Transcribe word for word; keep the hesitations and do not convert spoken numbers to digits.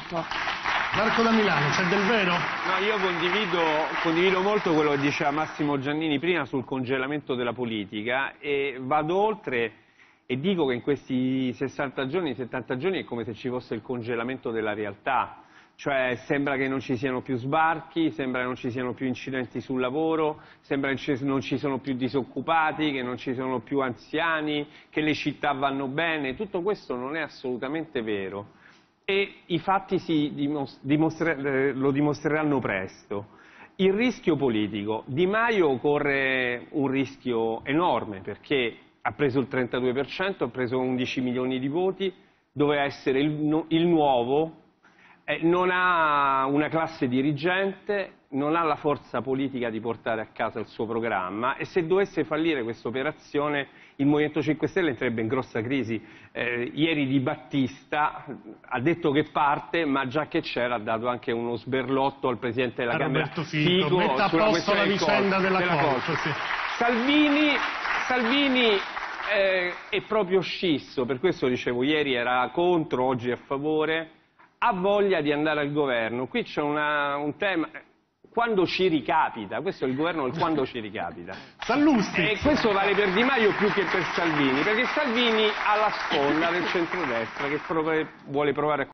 tutto. Marco da Milano, c'è del vero? No, io condivido, condivido molto quello che diceva Massimo Giannini prima sul congelamento della politica e vado oltre e dico che in questi sessanta giorni, settanta giorni è come se ci fosse il congelamento della realtà. Cioè sembra che non ci siano più sbarchi, sembra che non ci siano più incidenti sul lavoro, sembra che non ci sono più disoccupati, che non ci sono più anziani, che le città vanno bene. Tutto questo non è assolutamente vero e i fatti si dimostre, lo dimostreranno presto. Il rischio politico. Di Maio corre un rischio enorme perché ha preso il trentadue per cento, ha preso undici milioni di voti, doveva essere il, il nuovo. Eh, non ha una classe dirigente, non ha la forza politica di portare a casa il suo programma e se dovesse fallire questa operazione il Movimento cinque Stelle entrerebbe in grossa crisi. Eh, ieri Di Battista ha detto che parte, ma già che c'era ha dato anche uno sberlotto al Presidente della a Camera Roberto Fico, Fico metta a posto la vicenda della, della Colto. Sì. Salvini, Salvini eh, è proprio scisso, per questo dicevo ieri era contro, oggi è a favore. Ha voglia di andare al governo. Qui c'è un tema, quando ci ricapita, questo è il governo del quando ci ricapita. Sallusti. E questo vale per Di Maio più che per Salvini, perché Salvini ha la sponda del centrodestra che vuole provare a